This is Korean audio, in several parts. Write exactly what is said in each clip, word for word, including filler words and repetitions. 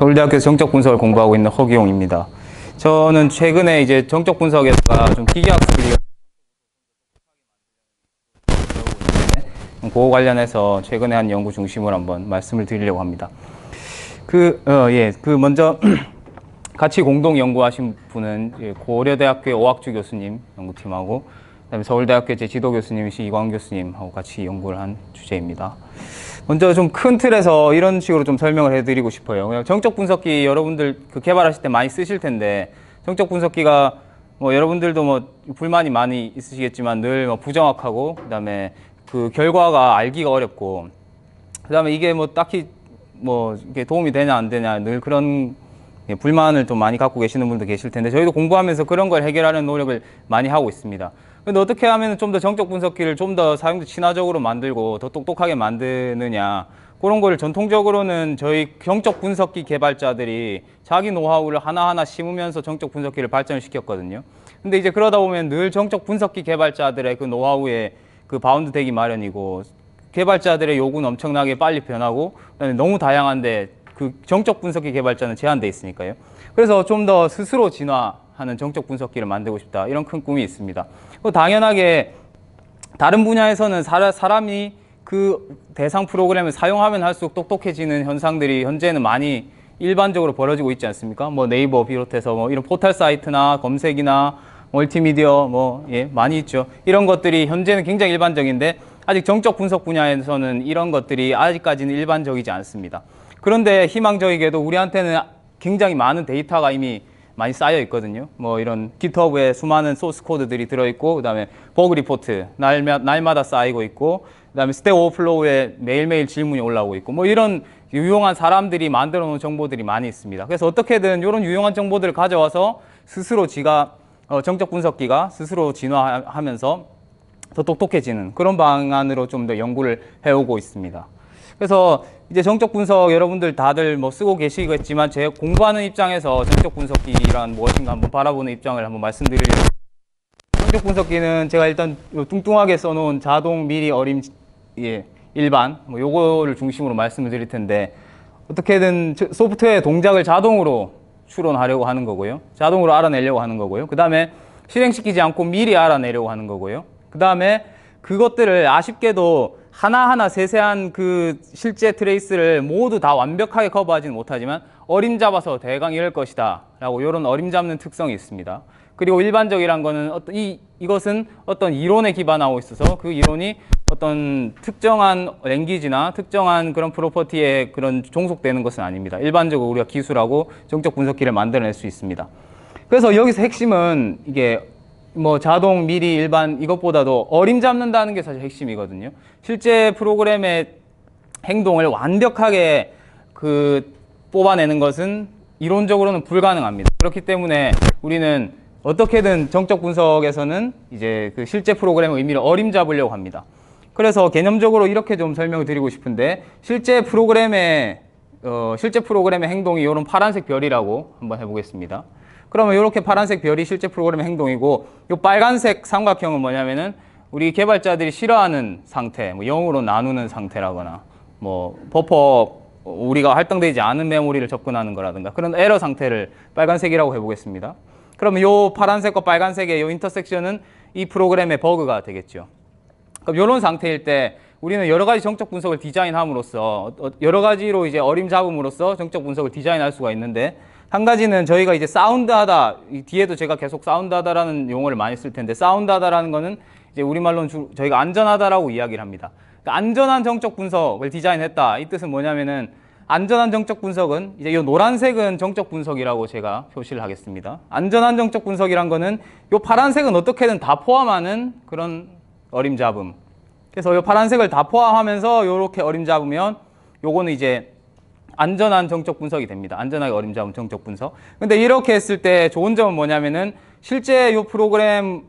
서울대학교 정적 분석을 공부하고 있는 허기용입니다. 저는 최근에 이제 정적 분석에다가 좀 기계학습을 그거 관련해서 최근에 한 연구 중심으로 한번 말씀을 드리려고 합니다. 그, 어, 예, 그 먼저 같이 공동 연구하신 분은 고려대학교의 오학주 교수님 연구팀하고 그다음에 서울대학교 제 지도 교수님이신 이광 교수님하고 같이 연구를 한 주제입니다. 먼저 좀 큰 틀에서 이런 식으로 좀 설명을 해드리고 싶어요. 그냥 정적 분석기 여러분들 그 개발하실 때 많이 쓰실 텐데 정적 분석기가 뭐 여러분들도 뭐 불만이 많이 있으시겠지만 늘 뭐 부정확하고 그다음에 그 결과가 알기가 어렵고 그다음에 이게 뭐 딱히 뭐 이게 도움이 되냐 안 되냐 늘 그런 불만을 좀 많이 갖고 계시는 분도 계실 텐데 저희도 공부하면서 그런 걸 해결하는 노력을 많이 하고 있습니다. 근데 어떻게 하면 좀 더 정적 분석기를 좀 더 사용자 친화적으로 만들고 더 똑똑하게 만드느냐 그런 거를 전통적으로는 저희 정적 분석기 개발자들이 자기 노하우를 하나하나 심으면서 정적 분석기를 발전을 시켰거든요. 근데 이제 그러다 보면 늘 정적 분석기 개발자들의 그 노하우에 그 바운드 되기 마련이고 개발자들의 요구는 엄청나게 빨리 변하고 그다음에 너무 다양한데 그 정적 분석기 개발자는 제한돼 있으니까요. 그래서 좀 더 스스로 진화하는 정적 분석기를 만들고 싶다 이런 큰 꿈이 있습니다. 당연하게 다른 분야에서는 사람이 그 대상 프로그램을 사용하면 할수록 똑똑해지는 현상들이 현재는 많이 일반적으로 벌어지고 있지 않습니까? 뭐 네이버 비롯해서 뭐 이런 포털 사이트나 검색이나 멀티미디어 뭐 예, 많이 있죠. 이런 것들이 현재는 굉장히 일반적인데 아직 정적 분석 분야에서는 이런 것들이 아직까지는 일반적이지 않습니다. 그런데 희망적이게도 우리한테는 굉장히 많은 데이터가 이미 많이 쌓여 있거든요. 뭐 이런 깃허브에 수많은 소스 코드들이 들어있고 그다음에 버그 리포트 날마, 날마다 쌓이고 있고 그다음에 스택 오버플로우에 매일매일 질문이 올라오고 있고 뭐 이런 유용한 사람들이 만들어 놓은 정보들이 많이 있습니다. 그래서 어떻게든 이런 유용한 정보들을 가져와서 스스로 지가 어, 정적 분석기가 스스로 진화하면서 더 똑똑해지는 그런 방안으로 좀 더 연구를 해오고 있습니다. 그래서 이제 정적 분석 여러분들 다들 뭐 쓰고 계시겠지만 제 공부하는 입장에서 정적 분석기란 무엇인가 한번 바라보는 입장을 한번 말씀드리려고. 정적 분석기는 제가 일단 뚱뚱하게 써놓은 자동, 미리, 어림, 예, 일반 뭐 요거를 중심으로 말씀을 드릴 텐데 어떻게든 소프트웨어의 동작을 자동으로 추론하려고 하는 거고요. 자동으로 알아내려고 하는 거고요. 그 다음에 실행시키지 않고 미리 알아내려고 하는 거고요. 그 다음에 그것들을 아쉽게도 하나하나 세세한 그 실제 트레이스를 모두 다 완벽하게 커버하지는 못하지만 어림잡아서 대강 이럴 것이다 라고 이런 어림잡는 특성이 있습니다. 그리고 일반적이란 거는 어떤 이, 이것은 어떤 이론에 기반하고 있어서 그 이론이 어떤 특정한 랭귀지나 특정한 그런 프로퍼티에 그런 종속되는 것은 아닙니다. 일반적으로 우리가 기술하고 정적 분석기를 만들어낼 수 있습니다. 그래서 여기서 핵심은 이게 뭐 자동, 미리, 일반 이것보다도 어림잡는다는 게 사실 핵심이거든요. 실제 프로그램의 행동을 완벽하게 그 뽑아내는 것은 이론적으로는 불가능합니다. 그렇기 때문에 우리는 어떻게든 정적 분석에서는 이제 그 실제 프로그램의 의미를 어림잡으려고 합니다. 그래서 개념적으로 이렇게 좀 설명을 드리고 싶은데 실제 프로그램의 어, 실제 프로그램의 행동이 이런 파란색 별이라고 한번 해보겠습니다. 그러면 이렇게 파란색 별이 실제 프로그램의 행동이고 이 빨간색 삼각형은 뭐냐면은 우리 개발자들이 싫어하는 상태, 뭐 영으로 나누는 상태라거나 뭐 버퍼 우리가 할당되지 않은 메모리를 접근하는 거라든가 그런 에러 상태를 빨간색이라고 해보겠습니다. 그러면 이 파란색과 빨간색의 이 인터섹션은 이 프로그램의 버그가 되겠죠. 그럼 이런 상태일 때 우리는 여러 가지 정적 분석을 디자인함으로써 여러 가지로 이제 어림잡음으로써 정적 분석을 디자인할 수가 있는데 한 가지는 저희가 이제 사운드하다, 이 뒤에도 제가 계속 사운드하다라는 용어를 많이 쓸 텐데 사운드하다라는 거는 이제 우리말로는 주, 저희가 안전하다라고 이야기를 합니다. 그러니까 안전한 정적 분석을 디자인했다. 이 뜻은 뭐냐면은 안전한 정적 분석은 이제 이 노란색은 정적 분석이라고 제가 표시를 하겠습니다. 안전한 정적 분석이란 거는 이 파란색은 어떻게든 다 포함하는 그런 어림잡음. 그래서 이 파란색을 다 포함하면서 이렇게 어림잡으면 요거는 이제 안전한 정적 분석이 됩니다. 안전하게 어림잡은 정적 분석. 근데 이렇게 했을 때 좋은 점은 뭐냐면은 실제 이 프로그램의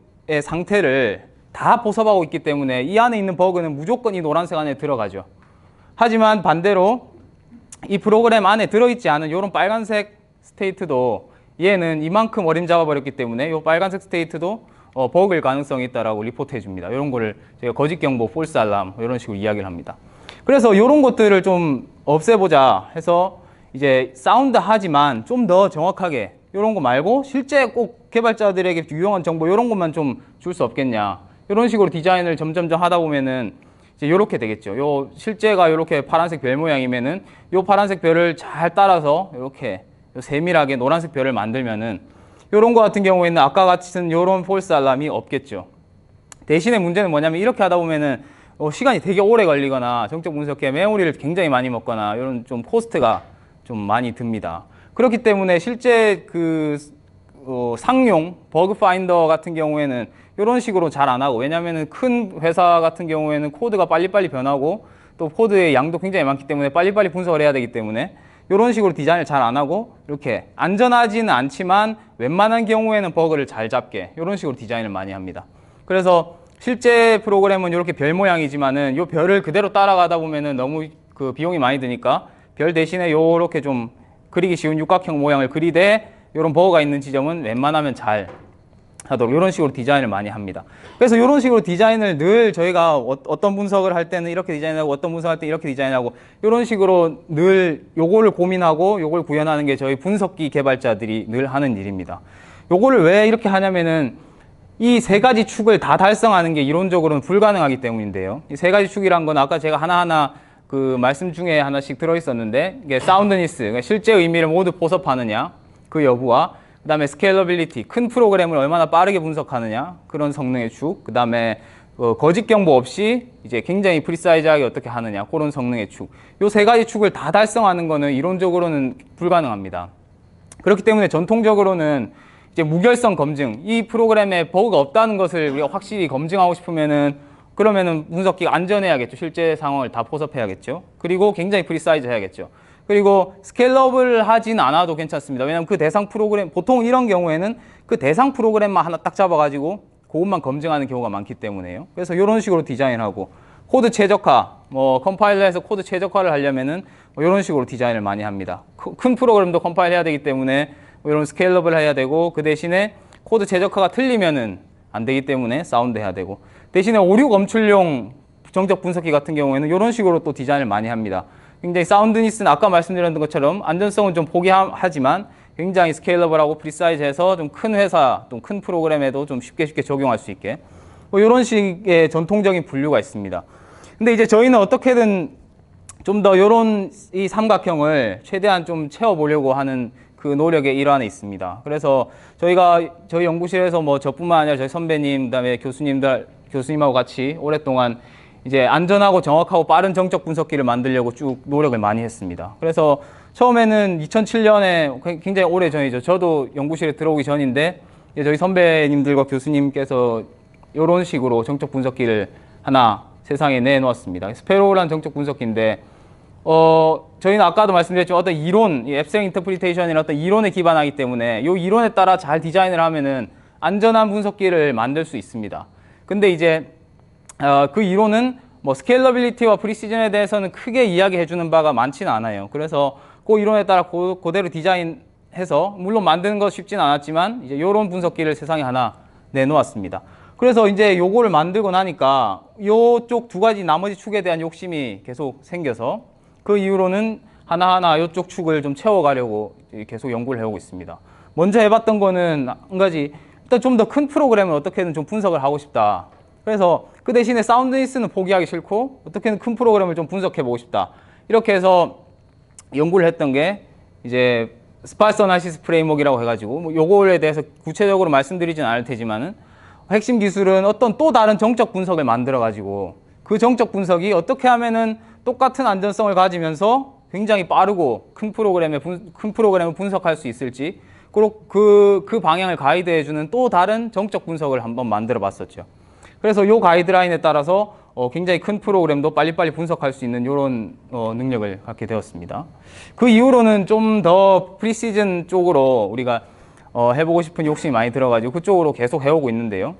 상태를 다 보섭하고 있기 때문에 이 안에 있는 버그는 무조건 이 노란색 안에 들어가죠. 하지만 반대로 이 프로그램 안에 들어있지 않은 이런 빨간색 스테이트도 얘는 이만큼 어림잡아 버렸기 때문에 이 빨간색 스테이트도 어, 버그일 가능성이 있다라고 리포트해 줍니다. 이런 거를 제가 거짓 경보, 폴스 알람 이런 식으로 이야기를 합니다. 그래서 이런 것들을 좀 없애보자 해서 이제 사운드하지만 좀 더 정확하게 이런 거 말고 실제 꼭 개발자들에게 유용한 정보 이런 것만 좀 줄 수 없겠냐. 이런 식으로 디자인을 점점점 하다 보면은 이제 요렇게 되겠죠. 요 실제가 요렇게 파란색 별 모양이면은 요 파란색 별을 잘 따라서 이렇게 세밀하게 노란색 별을 만들면은 요런 거 같은 경우에는 아까 같은 요런 폴스 알람이 없겠죠. 대신에 문제는 뭐냐면 이렇게 하다 보면은 어, 시간이 되게 오래 걸리거나 정적 분석에 메모리를 굉장히 많이 먹거나 이런 좀 코스트가 좀 많이 듭니다. 그렇기 때문에 실제 그 어, 상용 버그 파인더 같은 경우에는 이런 식으로 잘 안 하고, 왜냐면은 큰 회사 같은 경우에는 코드가 빨리빨리 변하고 또 코드의 양도 굉장히 많기 때문에 빨리빨리 분석을 해야 되기 때문에 이런 식으로 디자인을 잘 안 하고 이렇게 안전하지는 않지만 웬만한 경우에는 버그를 잘 잡게 이런 식으로 디자인을 많이 합니다. 그래서 실제 프로그램은 이렇게 별 모양이지만은 이 별을 그대로 따라가다 보면은 너무 그 비용이 많이 드니까 별 대신에 이렇게 좀 그리기 쉬운 육각형 모양을 그리되 이런 버그가 있는 지점은 웬만하면 잘 하도록 이런 식으로 디자인을 많이 합니다. 그래서 이런 식으로 디자인을 늘 저희가 어, 어떤 분석을 할 때는 이렇게 디자인하고 어떤 분석할 때 이렇게 디자인하고 이런 식으로 늘 요거를 고민하고 요걸 구현하는 게 저희 분석기 개발자들이 늘 하는 일입니다. 요거를 왜 이렇게 하냐면은 이 세 가지 축을 다 달성하는 게 이론적으로는 불가능하기 때문인데요. 이 세 가지 축이란 건 아까 제가 하나하나 그 말씀 중에 하나씩 들어있었는데 이게 사운드니스, 그러니까 실제 의미를 모두 포섭하느냐 그 여부와 그 다음에 스케일러빌리티, 큰 프로그램을 얼마나 빠르게 분석하느냐 그런 성능의 축, 그 다음에 어, 거짓 경보 없이 이제 굉장히 프리사이즈하게 어떻게 하느냐 그런 성능의 축, 요 세 가지 축을 다 달성하는 거는 이론적으로는 불가능합니다. 그렇기 때문에 전통적으로는 이제 무결성 검증, 이 프로그램에 버그가 없다는 것을 우리가 확실히 검증하고 싶으면은 그러면은 분석기가 안전해야겠죠. 실제 상황을 다 포섭해야겠죠. 그리고 굉장히 프리사이즈 해야겠죠. 그리고 스케일러블 하진 않아도 괜찮습니다. 왜냐하면 그 대상 프로그램, 보통 이런 경우에는 그 대상 프로그램만 하나 딱 잡아가지고 그것만 검증하는 경우가 많기 때문에요. 그래서 이런 식으로 디자인하고 코드 최적화, 뭐 컴파일러에서 코드 최적화를 하려면은 뭐 이런 식으로 디자인을 많이 합니다. 큰 프로그램도 컴파일 해야 되기 때문에 이런 스케일러블 해야 되고 그 대신에 코드 최적화가 틀리면은 안 되기 때문에 사운드 해야 되고 대신에 오류 검출용 정적 분석기 같은 경우에는 이런 식으로 또 디자인을 많이 합니다. 굉장히 사운드니스는 아까 말씀드렸던 것처럼 안전성은 좀 포기하지만 굉장히 스케일러블하고 프리사이즈해서 좀 큰 회사, 좀 큰 프로그램에도 좀 쉽게 쉽게 적용할 수 있게 뭐 이런 식의 전통적인 분류가 있습니다. 근데 이제 저희는 어떻게든 좀 더 이런 이 삼각형을 최대한 좀 채워보려고 하는 그 노력의 일환에 있습니다. 그래서 저희가 저희 연구실에서 뭐 저뿐만 아니라 저희 선배님, 그다음에 교수님들, 교수님하고 같이 오랫동안 이제 안전하고 정확하고 빠른 정적 분석기를 만들려고 쭉 노력을 많이 했습니다. 그래서 처음에는 이천칠 년에 굉장히 오래 전이죠. 저도 연구실에 들어오기 전인데 저희 선배님들과 교수님께서 이런 식으로 정적 분석기를 하나 세상에 내놓았습니다. 스페로우라는 정적 분석기인데 어, 저희는 아까도 말씀드렸지만 어떤 이론, 이 앱스트랙트 인터프리테이션이나 어떤 이론에 기반하기 때문에 이 이론에 따라 잘 디자인을 하면은 안전한 분석기를 만들 수 있습니다. 근데 이제 어, 그 이론은 뭐 스케일러빌리티와 프리시즌에 대해서는 크게 이야기해 주는 바가 많지는 않아요. 그래서 그 이론에 따라 고, 그대로 디자인해서 물론 만드는 거 쉽지는 않았지만 이제 이런 분석기를 세상에 하나 내놓았습니다. 그래서 이제 요거를 만들고 나니까 요쪽 두 가지 나머지 축에 대한 욕심이 계속 생겨서 그 이후로는 하나하나 이쪽 축을 좀 채워가려고 계속 연구를 해오고 있습니다. 먼저 해봤던 거는 한 가지, 일단 좀 더 큰 프로그램을 어떻게든 좀 분석을 하고 싶다. 그래서 그 대신에 사운드니스는 포기하기 싫고 어떻게든 큰 프로그램을 좀 분석해보고 싶다. 이렇게 해서 연구를 했던 게 이제 스파스 어나리시스 프레임워크라고 해가지고 뭐 요거에 대해서 구체적으로 말씀드리진 않을 테지만은 핵심 기술은 어떤 또 다른 정적 분석을 만들어가지고 그 정적 분석이 어떻게 하면은 똑같은 안전성을 가지면서 굉장히 빠르고 큰 프로그램에 분, 큰 프로그램을 분석할 수 있을지 그리고 그, 그 방향을 가이드해주는 또 다른 정적 분석을 한번 만들어 봤었죠. 그래서 요 가이드라인에 따라서 어, 굉장히 큰 프로그램도 빨리빨리 분석할 수 있는 이런 어, 능력을 갖게 되었습니다. 그 이후로는 좀 더 프리시즌 쪽으로 우리가 어, 해보고 싶은 욕심이 많이 들어가지고 그쪽으로 계속 해오고 있는데요.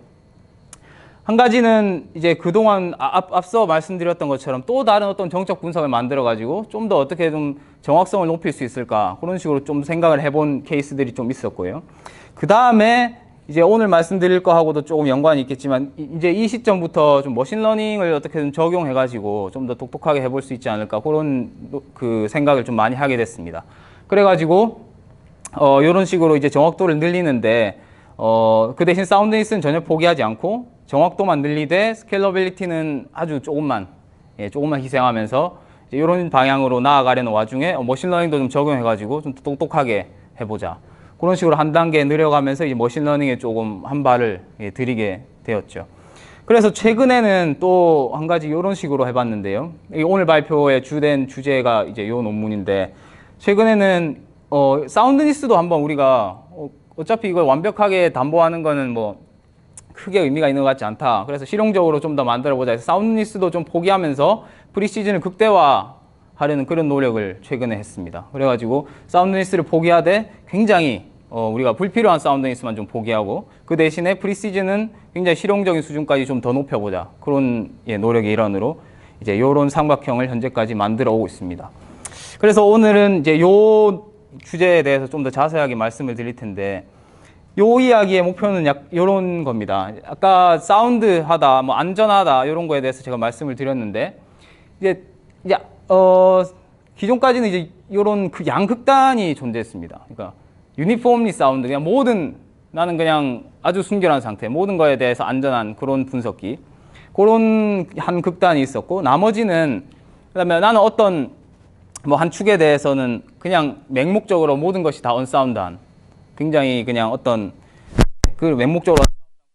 한 가지는 이제 그동안 앞, 앞서 말씀드렸던 것처럼 또 다른 어떤 정적 분석을 만들어가지고 좀 더 어떻게 좀 정확성을 높일 수 있을까 그런 식으로 좀 생각을 해본 케이스들이 좀 있었고요. 그 다음에 이제 오늘 말씀드릴 거하고도 조금 연관이 있겠지만 이제 이 시점부터 좀 머신러닝을 어떻게든 적용해가지고 좀 더 똑똑하게 해볼 수 있지 않을까 그런 그 생각을 좀 많이 하게 됐습니다. 그래가지고 어 이런 식으로 이제 정확도를 늘리는데 어 그 대신 사운드니스는 전혀 포기하지 않고 정확도만 늘리되 스케일러빌리티는 아주 조금만 예, 조금만 희생하면서 이런 방향으로 나아가려는 와중에 머신러닝도 좀 적용해가지고 좀 똑똑하게 해보자. 그런 식으로 한 단계 늘려가면서 이 머신러닝에 조금 한 발을 예, 들이게 되었죠. 그래서 최근에는 또 한 가지 이런 식으로 해봤는데요. 오늘 발표의 주된 주제가 이제 이 논문인데 최근에는 어, 사운드니스도 한번 우리가 어, 어차피 이걸 완벽하게 담보하는 거는 뭐 크게 의미가 있는 것 같지 않다. 그래서 실용적으로 좀 더 만들어보자 해서 사운드니스도 좀 포기하면서 프리시즌을 극대화하려는 그런 노력을 최근에 했습니다. 그래가지고 사운드니스를 포기하되 굉장히 어, 우리가 불필요한 사운드니스만 좀 포기하고 그 대신에 프리시즌은 굉장히 실용적인 수준까지 좀 더 높여보자. 그런 예, 노력의 일환으로 이제 이런 삼각형을 현재까지 만들어 오고 있습니다. 그래서 오늘은 이제 요 주제에 대해서 좀 더 자세하게 말씀을 드릴 텐데 요 이야기의 목표는 약 요런 겁니다. 아까 사운드하다, 뭐 안전하다 이런 거에 대해서 제가 말씀을 드렸는데 이제 이제 어 기존까지는 이제 요런 그 양극단이 존재했습니다. 그러니까 유니폼리 사운드, 그냥 모든 나는 그냥 아주 순결한 상태, 모든 거에 대해서 안전한 그런 분석기, 그런 한 극단이 있었고 나머지는 그다음에 나는 어떤 뭐 한 축에 대해서는 그냥 맹목적으로 모든 것이 다 언사운드한 굉장히 그냥 어떤 그 맹목적으로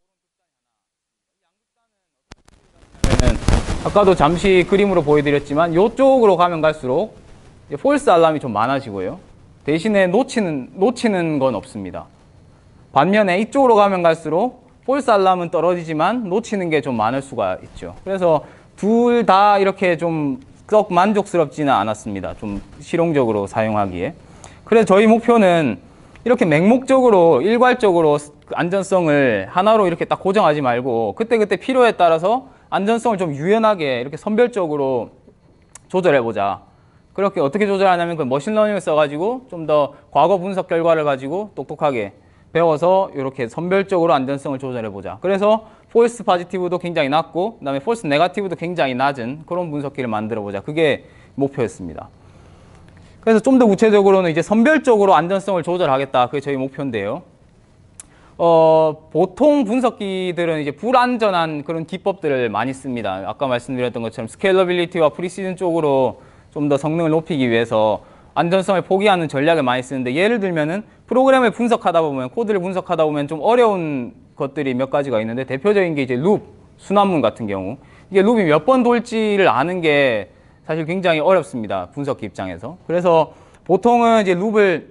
아까도 잠시 그림으로 보여드렸지만 이쪽으로 가면 갈수록 폴스 알람이 좀 많아지고요. 대신에 놓치는 놓치는 건 없습니다. 반면에 이쪽으로 가면 갈수록 폴스 알람은 떨어지지만 놓치는 게 좀 많을 수가 있죠. 그래서 둘 다 이렇게 좀 썩 만족스럽지는 않았습니다. 좀 실용적으로 사용하기에. 그래서 저희 목표는 이렇게 맹목적으로 일괄적으로 안전성을 하나로 이렇게 딱 고정하지 말고 그때그때 필요에 따라서 안전성을 좀 유연하게 이렇게 선별적으로 조절해보자. 그렇게 어떻게 조절하냐면 그 머신러닝을 써가지고 좀 더 과거 분석 결과를 가지고 똑똑하게 배워서 이렇게 선별적으로 안전성을 조절해보자. 그래서 폴스 포지티브도 굉장히 낮고 그 다음에 폴스 네거티브도 굉장히 낮은 그런 분석기를 만들어보자. 그게 목표였습니다. 그래서 좀 더 구체적으로는 이제 선별적으로 안전성을 조절하겠다. 그게 저희 목표인데요. 어, 보통 분석기들은 이제 불안전한 그런 기법들을 많이 씁니다. 아까 말씀드렸던 것처럼 스케일러빌리티와 프리시즌 쪽으로 좀 더 성능을 높이기 위해서 안전성을 포기하는 전략을 많이 쓰는데 예를 들면은 프로그램을 분석하다 보면 코드를 분석하다 보면 좀 어려운 것들이 몇 가지가 있는데 대표적인 게 이제 룹, 순환문 같은 경우 이게 룹이 몇 번 돌지를 아는 게 사실 굉장히 어렵습니다. 분석기 입장에서. 그래서 보통은 이제 룹을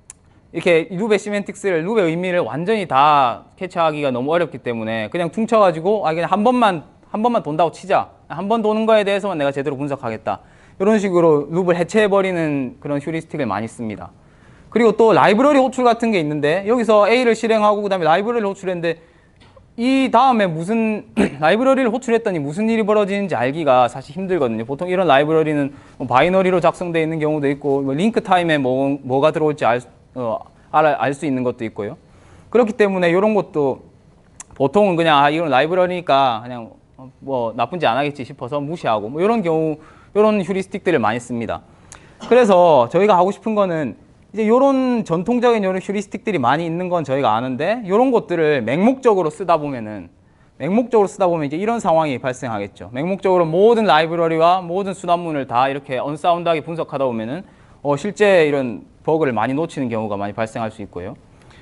이렇게 룹의 시멘틱스를 룹의 의미를 완전히 다 캐치하기가 너무 어렵기 때문에 그냥 퉁쳐가지고 아 그냥 한 번만 한 번만 돈다고 치자. 한 번 도는 거에 대해서만 내가 제대로 분석하겠다. 이런 식으로 룹을 해체해버리는 그런 휴리스틱을 많이 씁니다. 그리고 또 라이브러리 호출 같은 게 있는데 여기서 A를 실행하고 그 다음에 라이브러리를 호출했는데 이 다음에 무슨 라이브러리를 호출했더니 무슨 일이 벌어지는지 알기가 사실 힘들거든요. 보통 이런 라이브러리는 뭐 바이너리로 작성되어 있는 경우도 있고 뭐 링크 타임에 뭐, 뭐가 들어올지 알, 어, 알 수 있는 것도 있고요. 그렇기 때문에 이런 것도 보통은 그냥 아 이건 라이브러리니까 그냥 뭐 나쁜지 안 하겠지 싶어서 무시하고 뭐 이런 경우 이런 휴리스틱들을 많이 씁니다. 그래서 저희가 하고 싶은 거는 이제 이런 전통적인 이런 휴리스틱들이 많이 있는 건 저희가 아는데 이런 것들을 맹목적으로 쓰다 보면은 맹목적으로 쓰다 보면 이제 이런 상황이 발생하겠죠. 맹목적으로 모든 라이브러리와 모든 순환문을 다 이렇게 언사운드하게 분석하다 보면은 어 실제 이런 버그를 많이 놓치는 경우가 많이 발생할 수 있고요.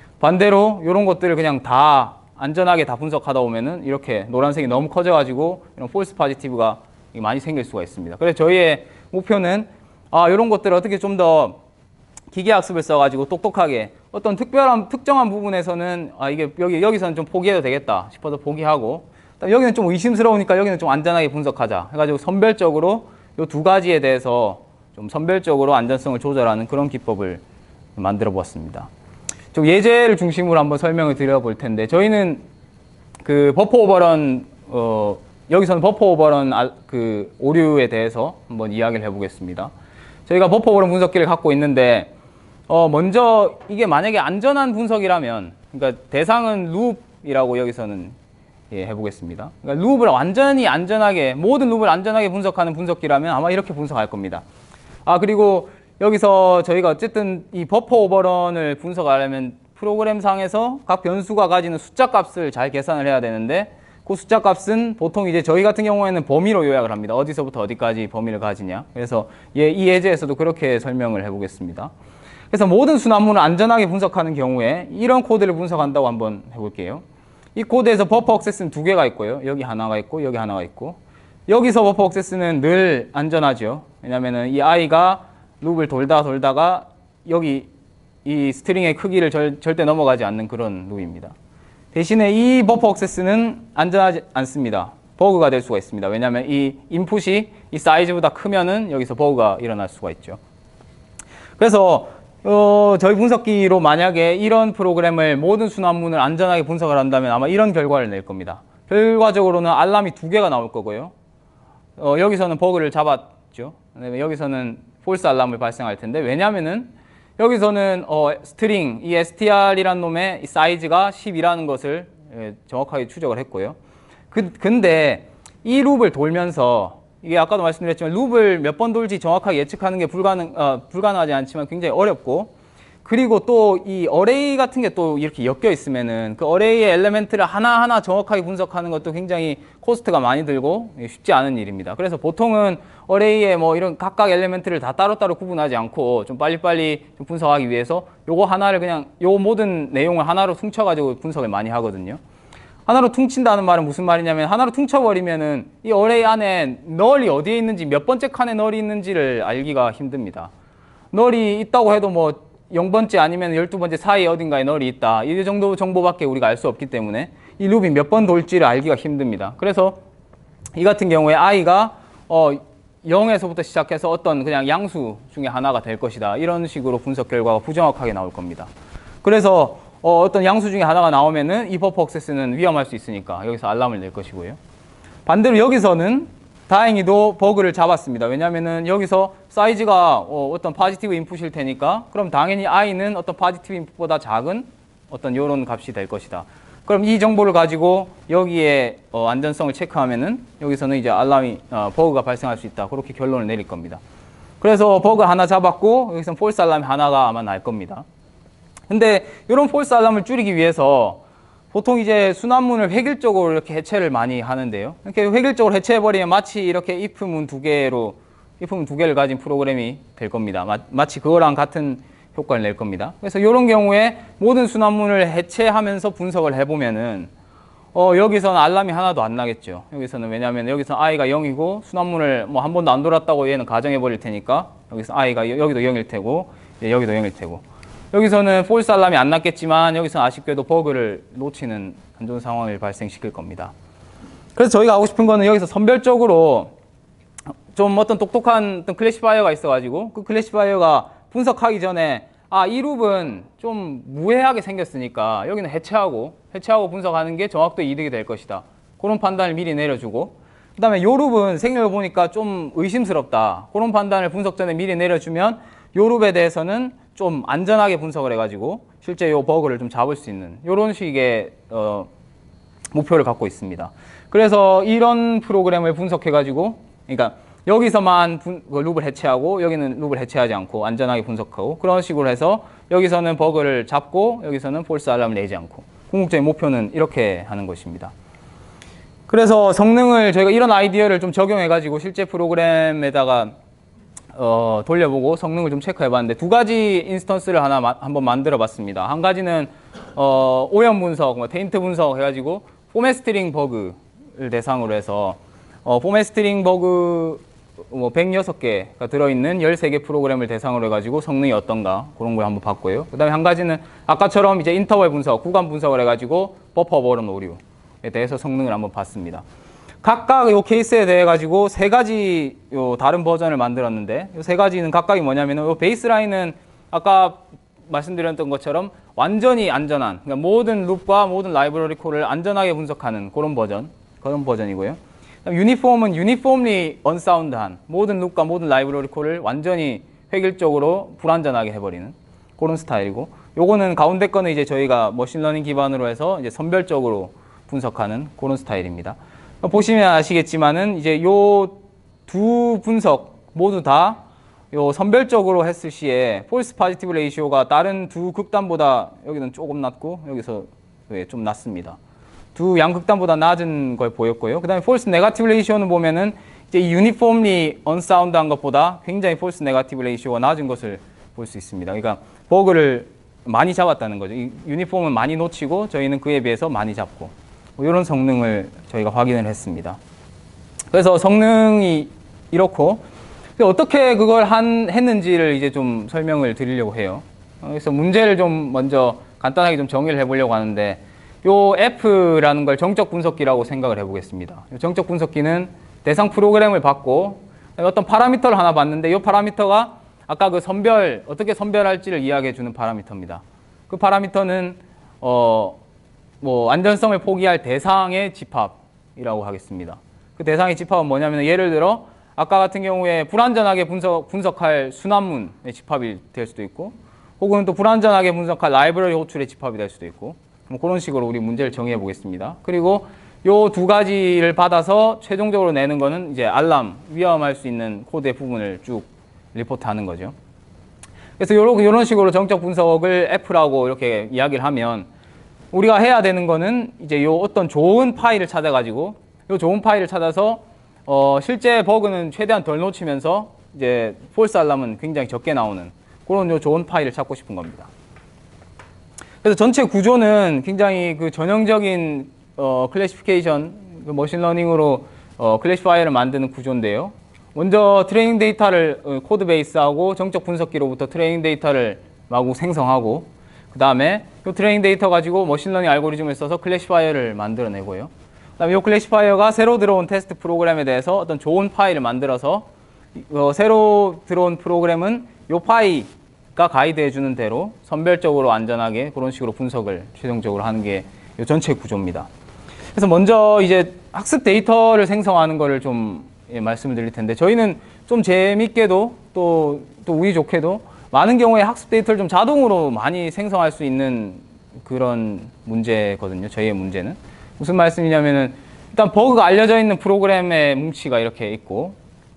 반대로 이런 것들을 그냥 다 안전하게 다 분석하다 보면은 이렇게 노란색이 너무 커져가지고 이런 폴스 포지티브가 많이 생길 수가 있습니다. 그래서 저희의 목표는 아 이런 것들을 어떻게 좀 더 기계학습을 써가지고 똑똑하게 어떤 특별한 특정한 부분에서는 아 이게 여기 여기서는 좀 포기해도 되겠다 싶어서 포기하고 여기는 좀 의심스러우니까 여기는 좀 안전하게 분석하자 해가지고 선별적으로 이 두 가지에 대해서 좀 선별적으로 안전성을 조절하는 그런 기법을 만들어 보았습니다. 좀 예제를 중심으로 한번 설명을 드려볼 텐데 저희는 그 버퍼 오버런 어, 여기서는 버퍼 오버런 아, 그 오류에 대해서 한번 이야기를 해보겠습니다. 저희가 버퍼 오버런 분석기를 갖고 있는데 어, 먼저 이게 만약에 안전한 분석이라면, 그러니까 대상은 룹이라고 여기서는 예, 해보겠습니다. 그러니까 룹을 완전히 안전하게, 모든 룹을 안전하게 분석하는 분석기라면 아마 이렇게 분석할 겁니다. 아, 그리고 여기서 저희가 어쨌든 이 버퍼 오버런을 분석하려면 프로그램상에서 각 변수가 가지는 숫자 값을 잘 계산을 해야 되는데, 그 숫자 값은 보통 이제 저희 같은 경우에는 범위로 요약을 합니다. 어디서부터 어디까지 범위를 가지냐. 그래서 예, 이 예제에서도 그렇게 설명을 해보겠습니다. 그래서 모든 순환문을 안전하게 분석하는 경우에 이런 코드를 분석한다고 한번 해볼게요. 이 코드에서 버퍼 억세스는 두 개가 있고요. 여기 하나가 있고 여기 하나가 있고, 여기서 버퍼 억세스는 늘 안전하죠. 왜냐면은 이 i가 룹을 돌다 돌다가 여기 이 스트링의 크기를 절, 절대 넘어가지 않는 그런 룹입니다. 대신에 이 버퍼 억세스는 안전하지 않습니다. 버그가 될 수가 있습니다. 왜냐하면 이 인풋이 이 사이즈보다 크면은 여기서 버그가 일어날 수가 있죠. 그래서 어, 저희 분석기로 만약에 이런 프로그램을 모든 순환문을 안전하게 분석을 한다면 아마 이런 결과를 낼 겁니다. 결과적으로는 알람이 두 개가 나올 거고요. 어, 여기서는 버그를 잡았죠. 여기서는 폴스 알람을 발생할 텐데, 왜냐면은 여기서는 어, 스트링, 이 에스티알이라는 놈의 이 사이즈가 십이라는 것을 예, 정확하게 추적을 했고요. 그, 근데 이 룹을 돌면서, 이게 아까도 말씀드렸지만 룹을 몇 번 돌지 정확하게 예측하는 게 불가능, 어, 불가능하지 않지만 굉장히 어렵고, 그리고 또 이 어레이 같은 게 또 이렇게 엮여 있으면은 그 어레이의 엘레멘트를 하나하나 정확하게 분석하는 것도 굉장히 코스트가 많이 들고 쉽지 않은 일입니다. 그래서 보통은 어레이의 뭐 이런 각각 엘레멘트를 다 따로따로 구분하지 않고 좀 빨리빨리 좀 분석하기 위해서 요거 하나를 그냥 요 모든 내용을 하나로 퉁쳐가지고 분석을 많이 하거든요. 하나로 퉁친다는 말은 무슨 말이냐면, 하나로 퉁쳐버리면은 이 어레이 안에 널이 어디에 있는지, 몇 번째 칸에 널이 있는지를 알기가 힘듭니다. 널이 있다고 해도 뭐 영 번째 아니면 열두 번째 사이에 어딘가에 널이 있다, 이 정도 정보밖에 우리가 알 수 없기 때문에 이 룹이 몇 번 돌지를 알기가 힘듭니다. 그래서 이 같은 경우에 i가 어 영에서부터 시작해서 어떤 그냥 양수 중에 하나가 될 것이다, 이런 식으로 분석 결과가 부정확하게 나올 겁니다. 그래서 어, 어떤 양수 중에 하나가 나오면은 이 버퍼 억세스는 위험할 수 있으니까 여기서 알람을 낼 것이고요. 반대로 여기서는 다행히도 버그를 잡았습니다. 왜냐면은 여기서 사이즈가 어, 어떤 포지티브 인풋일 테니까, 그럼 당연히 i는 어떤 포지티브 인풋보다 작은 어떤 요런 값이 될 것이다. 그럼 이 정보를 가지고 여기에 어, 안전성을 체크하면은 여기서는 이제 알람이 어, 버그가 발생할 수 있다, 그렇게 결론을 내릴 겁니다. 그래서 버그 하나 잡았고 여기서는 폴스 알람이 하나가 아마 날 겁니다. 근데 이런 폴스 알람을 줄이기 위해서 보통 이제 순환문을 획일적으로 이렇게 해체를 많이 하는데요. 이렇게 획일적으로 해체해버리면 마치 이렇게 if 문 두 개로, if 문 두 개를 가진 프로그램이 될 겁니다. 마, 마치 그거랑 같은 효과를 낼 겁니다. 그래서 이런 경우에 모든 순환문을 해체하면서 분석을 해보면은 어, 여기서는 알람이 하나도 안 나겠죠. 여기서는, 왜냐하면 여기서 i가 영이고 순환문을 뭐 한 번도 안 돌았다고 얘는 가정해버릴 테니까 여기서 i가 여기도 영일 테고 여기도 영일 테고, 여기서는 폴스 알람이 안 났겠지만 여기서 아쉽게도 버그를 놓치는 안 좋은 상황을 발생시킬 겁니다. 그래서 저희가 하고 싶은 거는 여기서 선별적으로 좀 어떤 똑똑한 어떤 클래시파이어가 있어가지고 그 클래시파이어가 분석하기 전에 아, 이 룹은 좀 무해하게 생겼으니까 여기는 해체하고 해체하고 분석하는 게 정확도 이득이 될 것이다, 그런 판단을 미리 내려주고, 그 다음에 요 룹은 생략을 보니까 좀 의심스럽다, 그런 판단을 분석 전에 미리 내려주면 요 룹에 대해서는 좀 안전하게 분석을 해가지고 실제 요 버그를 좀 잡을 수 있는 이런 식의 어, 목표를 갖고 있습니다. 그래서 이런 프로그램을 분석해가지고, 그러니까 여기서만 분, 그 룹을 해체하고 여기는 룹을 해체하지 않고 안전하게 분석하고, 그런 식으로 해서 여기서는 버그를 잡고 여기서는 폴스 알람을 내지 않고, 궁극적인 목표는 이렇게 하는 것입니다. 그래서 성능을 저희가 이런 아이디어를 좀 적용해가지고 실제 프로그램에다가 어, 돌려보고 성능을 좀 체크해봤는데, 두 가지 인스턴스를 하나 마, 한번 만들어봤습니다. 한 가지는 어, 오염 분석, 뭐 테인트 분석 해가지고 포맷 스트링 버그를 대상으로 해서 어, 포맷 스트링 버그 뭐 백육 개가 들어있는 열세 개 프로그램을 대상으로 해가지고 성능이 어떤가 그런 걸 한번 봤고요. 그 다음에 한 가지는 아까처럼 이제 인터벌 분석, 구간 분석을 해가지고 버퍼 오버런 오류에 대해서 성능을 한번 봤습니다. 각각 요 케이스에 대해 가지고 세 가지 요 다른 버전을 만들었는데, 요 세 가지는 각각이 뭐냐면은 요 베이스라인은 아까 말씀드렸던 것처럼 완전히 안전한, 그러니까 모든 룹과 모든 라이브러리 콜을 안전하게 분석하는 그런 버전, 그런 버전이고요. 유니폼은 유니폼리 언사운드한, 모든 룹과 모든 라이브러리 콜을 완전히 획일적으로 불안전하게 해버리는 그런 스타일이고, 요거는 가운데 거는 이제 저희가 머신러닝 기반으로 해서 이제 선별적으로 분석하는 그런 스타일입니다. 보시면 아시겠지만은 이제 요 두 분석 모두 다 요 선별적으로 했을 시에 폴스 파지티브 레이시오가 다른 두 극단보다 여기는 조금 낮고 여기서 좀 낮습니다. 두 양극단보다 낮은 걸 보였고요. 그 다음에 폴스 네거티브 레이시오는 보면은 이제 유니폼리 언사운드한 것보다 굉장히 폴스 네거티브 레이시오가 낮은 것을 볼 수 있습니다. 그러니까 버그를 많이 잡았다는 거죠. 이 유니폼은 많이 놓치고 저희는 그에 비해서 많이 잡고 뭐 이런 성능을 저희가 확인을 했습니다. 그래서 성능이 이렇고 어떻게 그걸 한, 했는지를 이제 좀 설명을 드리려고 해요. 그래서 문제를 좀 먼저 간단하게 좀 정의를 해보려고 하는데, 요 F라는 걸 정적 분석기라고 생각을 해보겠습니다. 요 정적 분석기는 대상 프로그램을 받고 어떤 파라미터를 하나 봤는데, 이 파라미터가 아까 그 선별, 어떻게 선별할지를 이야기해주는 파라미터입니다. 그 파라미터는 어, 뭐 안전성을 포기할 대상의 집합이라고 하겠습니다. 그 대상의 집합은 뭐냐면, 예를 들어 아까 같은 경우에 불완전하게 분석, 분석할 순환문의 집합이 될 수도 있고, 혹은 또 불완전하게 분석할 라이브러리 호출의 집합이 될 수도 있고, 뭐 그런 식으로 우리 문제를 정의해 보겠습니다. 그리고 요 두 가지를 받아서 최종적으로 내는 거는 이제 알람, 위험할 수 있는 코드의 부분을 쭉 리포트하는 거죠. 그래서 요런, 요런 식으로 정적 분석을 F라고 이렇게 이야기를 하면, 우리가 해야 되는 거는 이제 요 어떤 좋은 파일을 찾아가지고, 요 좋은 파일을 찾아서 어, 실제 버그는 최대한 덜 놓치면서 이제 폴스 알람은 굉장히 적게 나오는 그런 요 좋은 파일을 찾고 싶은 겁니다. 그래서 전체 구조는 굉장히 그 전형적인 어, 클래시피케이션, 그 머신러닝으로 어, 클래시파이어를 만드는 구조인데요. 먼저 트레이닝 데이터를 어, 코드 베이스하고 정적 분석기로부터 트레이닝 데이터를 마구 생성하고, 그 다음에 이 트레이닝 데이터 가지고 머신러닝 알고리즘을 써서 클래시파이어를 만들어내고요. 그 다음에 이 클래시파이어가 새로 들어온 테스트 프로그램에 대해서 어떤 좋은 파일을 만들어서 어, 새로 들어온 프로그램은 이 파이가 가이드해주는 대로 선별적으로 안전하게 그런 식으로 분석을 최종적으로 하는 게 이 전체 구조입니다. 그래서 먼저 이제 학습 데이터를 생성하는 거를 좀 예, 말씀을 드릴 텐데, 저희는 좀 재밌게도 또, 또 운이 좋게도 많은 경우에 학습 데이터를 좀 자동으로 많이 생성할 수 있는 그런 문제거든요. 저희의 문제는. 무슨 말씀이냐면은, 일단 버그가 알려져 있는 프로그램의 뭉치가 이렇게 있고,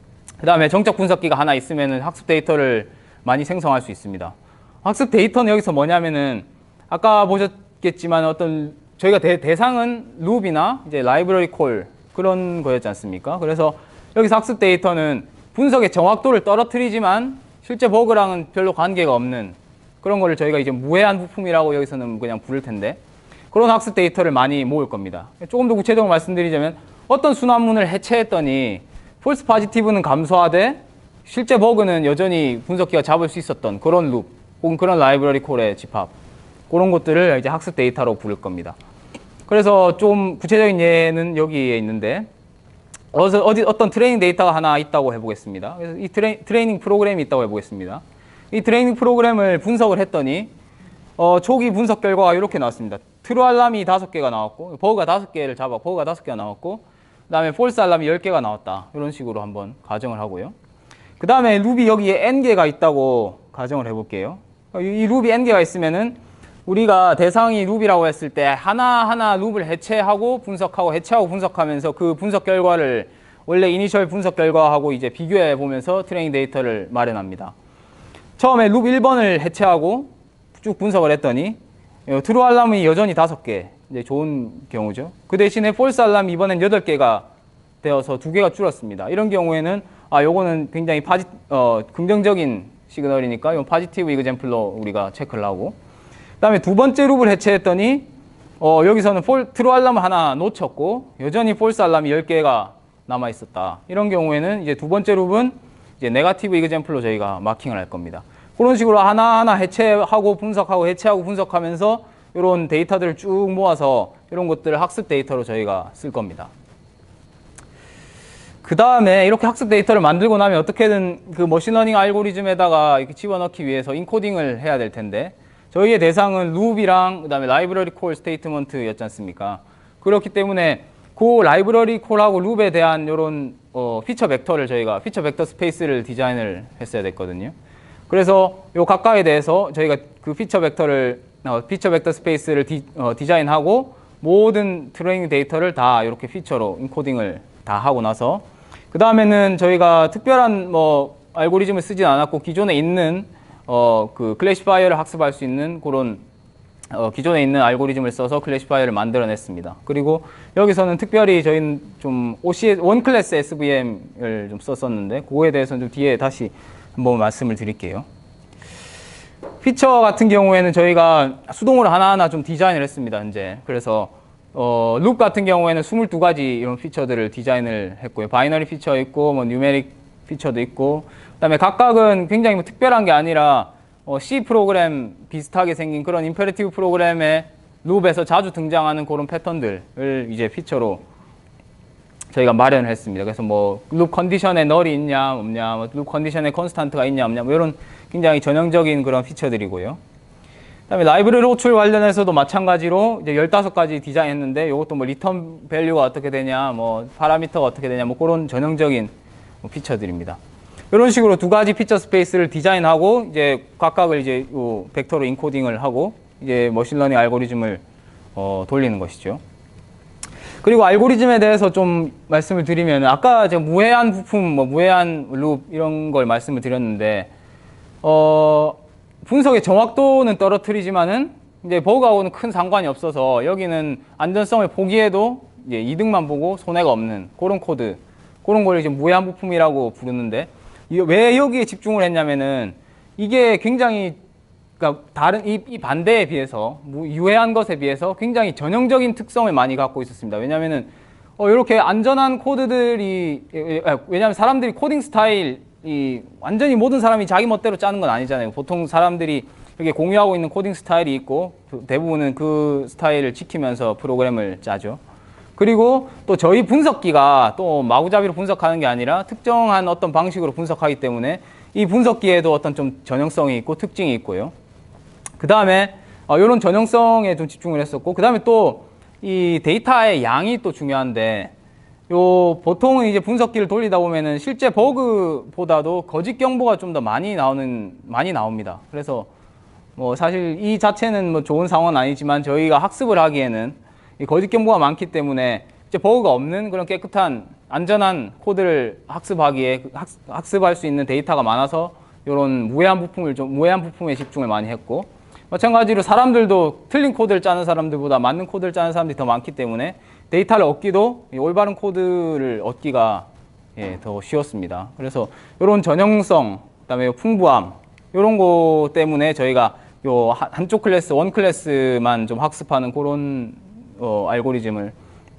그 다음에 정적 분석기가 하나 있으면은 학습 데이터를 많이 생성할 수 있습니다. 학습 데이터는 여기서 뭐냐면은, 아까 보셨겠지만 어떤, 저희가 대, 대상은 룹이나 이제 라이브러리 콜 그런 거였지 않습니까? 그래서 여기서 학습 데이터는 분석의 정확도를 떨어뜨리지만 실제 버그랑은 별로 관계가 없는 그런 거를 저희가 이제 무해한 부품이라고 여기서는 그냥 부를 텐데, 그런 학습 데이터를 많이 모을 겁니다. 조금 더 구체적으로 말씀드리자면, 어떤 순환문을 해체했더니 폴스 파지티브는 감소하되 실제 버그는 여전히 분석기가 잡을 수 있었던 그런 룹 혹은 그런 라이브러리 콜의 집합, 그런 것들을 이제 학습 데이터로 부를 겁니다. 그래서 좀 구체적인 예는 여기에 있는데, 어디서, 어디, 어떤 트레이닝 데이터가 하나 있다고 해보겠습니다. 그래서 이 트레이, 트레이닝 프로그램이 있다고 해보겠습니다. 이 트레이닝 프로그램을 분석을 했더니 어, 초기 분석 결과가 이렇게 나왔습니다. 트루 알람이 다섯 개가 나왔고, 버그가 다섯 개를 잡아 버그가 다섯 개가 나왔고, 그 다음에 폴스 알람이 열 개가 나왔다. 이런 식으로 한번 가정을 하고요. 그 다음에 룹이 여기에 엔 개가 있다고 가정을 해볼게요. 이 룹이 엔 개가 있으면은 우리가 대상이 룹이라고 했을 때 하나하나 룹을 해체하고 분석하고 해체하고 분석하면서 그 분석 결과를 원래 이니셜 분석 결과하고 이제 비교해 보면서 트레이닝 데이터를 마련합니다. 처음에 룹 일 번을 해체하고 쭉 분석을 했더니 트루 알람이 여전히 다섯 개, 이제 좋은 경우죠. 그 대신에 폴스 알람이 이번엔 여덟 개가 되어서 두 개가 줄었습니다. 이런 경우에는 아, 요거는 굉장히 파지, 어, 긍정적인 시그널이니까 이 파지티브 이그젬플로 우리가 체크를 하고, 그 다음에 두 번째 룹을 해체했더니 어, 여기서는 폴, 트루 알람을 하나 놓쳤고 여전히 폴스 알람이 열 개가 남아 있었다. 이런 경우에는 이제 두 번째 룹은 이제 네거티브 이그젬플로 저희가 마킹을 할 겁니다. 그런 식으로 하나하나 해체하고 분석하고 해체하고 분석하면서 이런 데이터들을 쭉 모아서 이런 것들을 학습 데이터로 저희가 쓸 겁니다. 그 다음에 이렇게 학습 데이터를 만들고 나면 어떻게든 그 머신러닝 알고리즘에다가 이렇게 집어넣기 위해서 인코딩을 해야 될 텐데, 저희의 대상은 룹이랑 그 다음에 라이브러리 콜 스테이트먼트였지 않습니까? 그렇기 때문에 그 라이브러리 콜하고 룹에 대한 이런 어, 피처 벡터를 저희가 피처 벡터 스페이스를 디자인을 했어야 됐거든요. 그래서 요 각각에 대해서 저희가 그 피처 벡터를 어, 피처 벡터 스페이스를 디, 어, 디자인하고 모든 트레이닝 데이터를 다 이렇게 피처로 인코딩을 다 하고 나서 그 다음에는 저희가 특별한 뭐 알고리즘을 쓰진 않았고 기존에 있는 어, 그 클래시파이어를 학습할 수 있는 그런 어, 기존에 있는 알고리즘을 써서 클래시파이어를 만들어냈습니다. 그리고 여기서는 특별히 저희는 좀 오씨에스 원 클래스 에스브이엠을 좀 썼었는데 그거에 대해서는 좀 뒤에 다시 한번 말씀을 드릴게요. 피처 같은 경우에는 저희가 수동으로 하나하나 좀 디자인을 했습니다. 현재. 그래서 어, 룹 같은 경우에는 스물두 가지 이런 피처들을 디자인을 했고요. 바이너리 피처 있고 뭐 뉴메릭 피처도 있고 그다음에 각각은 굉장히 뭐 특별한 게 아니라 어, C 프로그램 비슷하게 생긴 그런 임페러티브 프로그램의 룹에서 자주 등장하는 그런 패턴들을 이제 피처로 저희가 마련을 했습니다. 그래서 뭐 룹 컨디션에 널이 있냐 없냐, 뭐 룹 컨디션에 컨스탄트가 있냐 없냐, 뭐 이런 굉장히 전형적인 그런 피처들이고요. 그다음에 라이브러리 호출 관련해서도 마찬가지로 이제 열다섯 가지 디자인했는데 이것도 뭐 리턴 밸류가 어떻게 되냐, 뭐 파라미터가 어떻게 되냐, 뭐 그런 전형적인 뭐 피처들입니다. 이런 식으로 두 가지 피처 스페이스를 디자인하고 이제 각각을 이제 요 벡터로 인코딩을 하고 이제 머신러닝 알고리즘을 어, 돌리는 것이죠. 그리고 알고리즘에 대해서 좀 말씀을 드리면 아까 제가 무해한 부품, 뭐 무해한 룹 이런 걸 말씀을 드렸는데 어, 분석의 정확도는 떨어뜨리지만은 이제 버그하고는 큰 상관이 없어서 여기는 안전성을 포기해도 이제 이득만 보고 손해가 없는 그런 코드, 그런 걸 이제 무해한 부품이라고 부르는데 왜 여기에 집중을 했냐면은 이게 굉장히 그러니까 다른 이, 이 반대에 비해서 유해한 것에 비해서 굉장히 전형적인 특성을 많이 갖고 있었습니다. 왜냐면은 어, 이렇게 안전한 코드들이 왜냐하면 사람들이 코딩 스타일이 완전히 모든 사람이 자기 멋대로 짜는 건 아니잖아요. 보통 사람들이 이렇게 공유하고 있는 코딩 스타일이 있고 대부분은 그 스타일을 지키면서 프로그램을 짜죠. 그리고 또 저희 분석기가 또 마구잡이로 분석하는 게 아니라 특정한 어떤 방식으로 분석하기 때문에 이 분석기에도 어떤 좀 전형성이 있고 특징이 있고요. 그 다음에 어, 이런 전형성에 좀 집중을 했었고 그 다음에 또 이 데이터의 양이 또 중요한데 요 보통은 이제 분석기를 돌리다 보면은 실제 버그보다도 거짓 경보가 좀 더 많이 나오는 많이 나옵니다. 그래서 뭐 사실 이 자체는 뭐 좋은 상황은 아니지만 저희가 학습을 하기에는 이 거짓 경보가 많기 때문에 이제 버그가 없는 그런 깨끗한 안전한 코드를 학습하기에 학습, 학습할 수 있는 데이터가 많아서 이런 무해한 부품을 좀 무해한 부품에 집중을 많이 했고 마찬가지로 사람들도 틀린 코드를 짜는 사람들보다 맞는 코드를 짜는 사람들이 더 많기 때문에 데이터를 얻기도 올바른 코드를 얻기가 예, 더 쉬웠습니다. 그래서 이런 전형성, 그다음에 풍부함 이런 거 때문에 저희가 요 한쪽 클래스, 원 클래스만 좀 학습하는 그런 어, 알고리즘을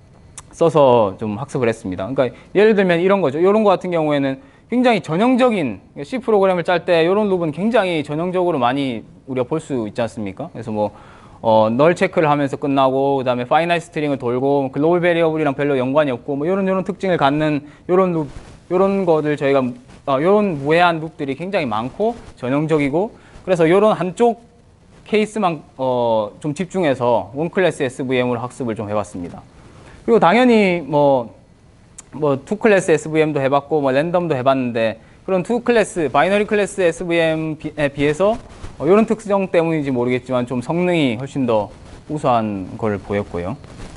써서 좀 학습을 했습니다. 그러니까 예를 들면 이런 거죠. 이런 거 같은 경우에는 굉장히 전형적인 C 프로그램을 짤 때 이런 룹은 굉장히 전형적으로 많이 우리가 볼 수 있지 않습니까? 그래서 뭐 어, 널 체크를 하면서 끝나고 그다음에 파이나이트 스트링을 돌고 글로벌 베리어블이랑 별로 연관이 없고 뭐 이런 이런 특징을 갖는 이런 룹 이런 거를 저희가 어, 이런 무해한 룹들이 굉장히 많고 전형적이고 그래서 이런 한쪽 케이스만 어, 좀 집중해서 원 클래스 에스브이엠으로 학습을 좀 해봤습니다. 그리고 당연히 뭐 뭐 투 클래스 에스브이엠도 해봤고 뭐 랜덤도 해봤는데 그런 투 클래스 바이너리 클래스 에스브이엠에 비해서 어, 이런 특성 때문인지 모르겠지만 좀 성능이 훨씬 더 우수한 걸 보였고요.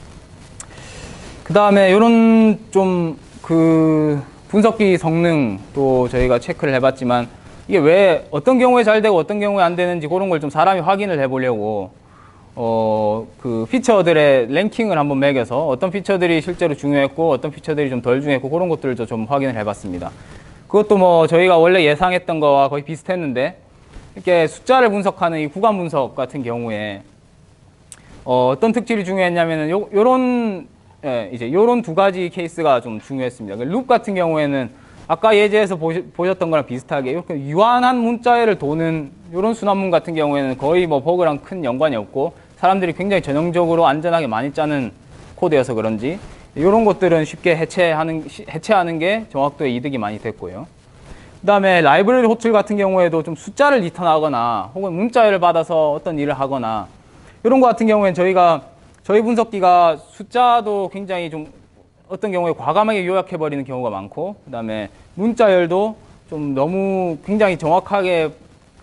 그 다음에 이런 좀 그 분석기 성능도 저희가 체크를 해봤지만 이게 왜 어떤 경우에 잘 되고 어떤 경우에 안 되는지 그런 걸 좀 사람이 확인을 해보려고 어, 그 피처들의 랭킹을 한번 매겨서 어떤 피처들이 실제로 중요했고 어떤 피처들이 좀 덜 중요했고 그런 것들을 좀 확인을 해봤습니다. 그것도 뭐 저희가 원래 예상했던 거와 거의 비슷했는데 이렇게 숫자를 분석하는 이 구간 분석 같은 경우에 어, 어떤 특질이 중요했냐면은 요, 요런 예, 이제 요런 두 가지 케이스가 좀 중요했습니다. 룹 같은 경우에는 아까 예제에서 보시, 보셨던 거랑 비슷하게 이렇게 유한한 문자열을 도는 이런 순환문 같은 경우에는 거의 뭐 버그랑 큰 연관이 없고 사람들이 굉장히 전형적으로 안전하게 많이 짜는 코드여서 그런지 이런 것들은 쉽게 해체하는, 해체하는 게 정확도에 이득이 많이 됐고요. 그 다음에 라이브러리 호출 같은 경우에도 좀 숫자를 리턴하거나 혹은 문자열을 받아서 어떤 일을 하거나 이런 거 같은 경우에는 저희가 저희 분석기가 숫자도 굉장히 좀 어떤 경우에 과감하게 요약해버리는 경우가 많고 그 다음에 문자열도 좀 너무 굉장히 정확하게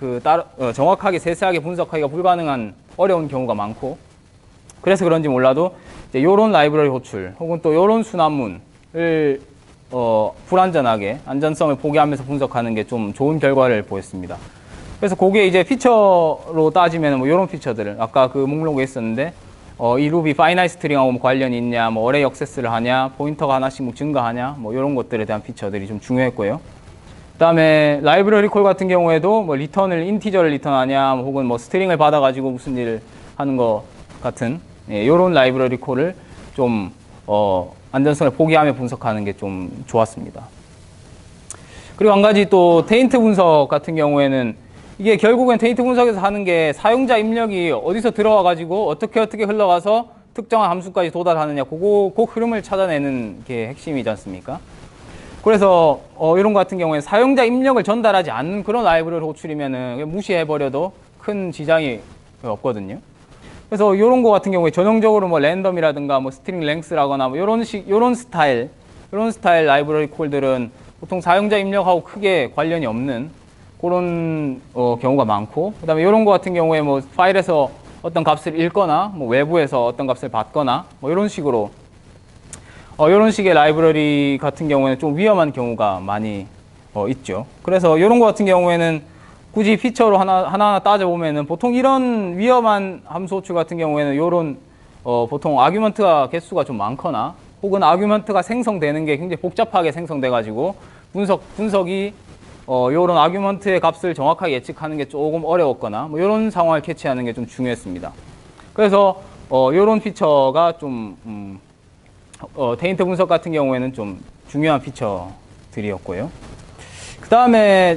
그 따로 어, 정확하게 세세하게 분석하기가 불가능한 어려운 경우가 많고, 그래서 그런지 몰라도 이제 요런 라이브러리 호출 혹은 또 요런 순환문을 어, 불안전하게 안전성을 포기하면서 분석하는 게 좀 좋은 결과를 보였습니다. 그래서 그게 이제 피처로 따지면 뭐 요런 피처들을 아까 그 목록에 있었는데 어, 이 루비 파이나이트 스트링하고 뭐 관련이 있냐, 뭐 어레이 액세스를 하냐, 포인터가 하나씩 뭐 증가하냐, 뭐 이런 것들에 대한 피처들이 좀 중요했고요. 그다음에 라이브러리 콜 같은 경우에도 뭐 리턴을 인티저를 리턴하냐, 뭐 혹은 뭐 스트링을 받아가지고 무슨 일을 하는 것 같은 예, 이런 라이브러리 콜을 좀 어, 안전성을 포기하며 분석하는 게 좀 좋았습니다. 그리고 한 가지 또 테인트 분석 같은 경우에는 이게 결국엔 테인트 분석에서 하는 게 사용자 입력이 어디서 들어와 가지고 어떻게 어떻게 흘러가서 특정한 함수까지 도달하느냐, 그거 그 흐름을 찾아내는 게 핵심이지 않습니까? 그래서 어, 이런 것 같은 경우에 사용자 입력을 전달하지 않는 그런 라이브러리 호출이면은 무시해버려도 큰 지장이 없거든요. 그래서 이런 거 같은 경우에 전형적으로 뭐 랜덤이라든가 뭐 스트링 랭스라거나 뭐 이런 식, 이런 스타일, 이런 스타일 라이브러리 콜들은 보통 사용자 입력하고 크게 관련이 없는 그런 어, 경우가 많고, 그다음에 이런 거 같은 경우에 뭐 파일에서 어떤 값을 읽거나 뭐 외부에서 어떤 값을 받거나 뭐 이런 식으로 어, 이런 식의 라이브러리 같은 경우에는 좀 위험한 경우가 많이 어, 있죠. 그래서 이런 거 같은 경우에는 굳이 피처로 하나, 하나하나 따져보면은 보통 이런 위험한 함수 호출 같은 경우에는 이런 어, 보통 아규먼트가 개수가 좀 많거나 혹은 아규먼트가 생성되는 게 굉장히 복잡하게 생성돼가지고 분석, 분석이 어, 이런 아규먼트의 값을 정확하게 예측하는 게 조금 어려웠거나 뭐 이런 상황을 캐치하는 게 좀 중요했습니다. 그래서 어, 이런 피처가 좀 음, 어, 테인트 분석 같은 경우에는 좀 중요한 피처들이었고요. 그 다음에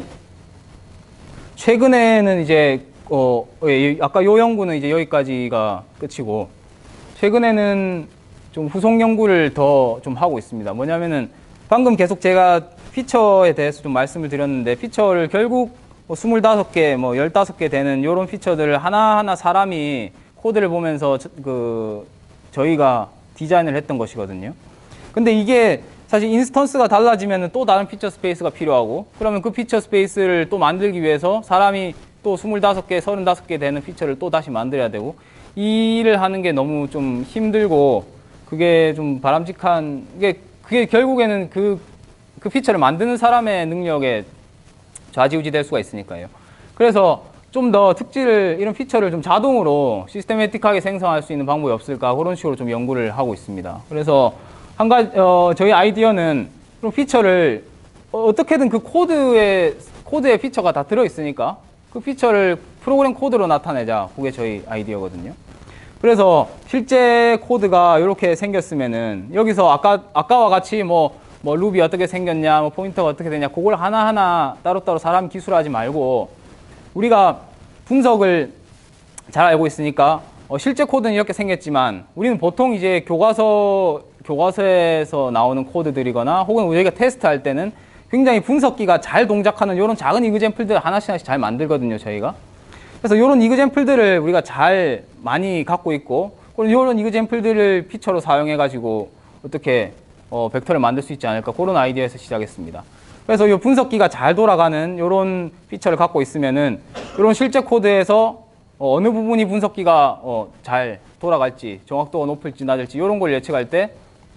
최근에는 이제 어, 예, 아까 요 연구는 이제 여기까지가 끝이고, 최근에는 좀 후속 연구를 더 좀 하고 있습니다. 뭐냐면은 방금 계속 제가 피처에 대해서 좀 말씀을 드렸는데, 피처를 결국 뭐 스물다섯 개, 뭐 열다섯 개 되는 요런 피처들을 하나하나 사람이 코드를 보면서 저, 그 저희가 디자인을 했던 것이거든요. 근데 이게 사실 인스턴스가 달라지면 또 다른 피처 스페이스가 필요하고, 그러면 그 피처 스페이스를 또 만들기 위해서 사람이 또 스물다섯 개, 서른다섯 개 되는 피처를 또 다시 만들어야 되고, 이 일을 하는 게 너무 좀 힘들고 그게 좀 바람직한, 이게 그게 결국에는 그, 그 피처를 만드는 사람의 능력에 좌지우지 될 수가 있으니까요. 그래서 좀 더 특질을, 이런 피처를 좀 자동으로 시스테매틱하게 생성할 수 있는 방법이 없을까, 그런 식으로 좀 연구를 하고 있습니다. 그래서 한 가지, 어, 저희 아이디어는 그런 피처를 어, 어떻게든 그 코드에, 코드에 피처가 다 들어있으니까 그 피처를 프로그램 코드로 나타내자. 그게 저희 아이디어거든요. 그래서 실제 코드가 이렇게 생겼으면은 여기서 아까, 아까와 같이 뭐, 뭐 루비 어떻게 생겼냐, 뭐 포인터가 어떻게 되냐, 그걸 하나하나 따로따로 사람 기술하지 말고 우리가 분석을 잘 알고 있으니까 어, 실제 코드는 이렇게 생겼지만 우리는 보통 이제 교과서, 교과서에서 나오는 코드들이거나 혹은 우리가 테스트할 때는 굉장히 분석기가 잘 동작하는 이런 작은 이그젠플들 하나씩 하나씩 잘 만들거든요, 저희가. 그래서 이런 이그젠플들을 우리가 잘 많이 갖고 있고, 그런 이런 이그젠플들을 피처로 사용해가지고 어떻게 어, 벡터를 만들 수 있지 않을까, 그런 아이디어에서 시작했습니다. 그래서 이 분석기가 잘 돌아가는 이런 피처를 갖고 있으면은 이런 실제 코드에서 어, 어느 부분이 분석기가 어, 잘 돌아갈지, 정확도가 높을지 낮을지 이런 걸 예측할 때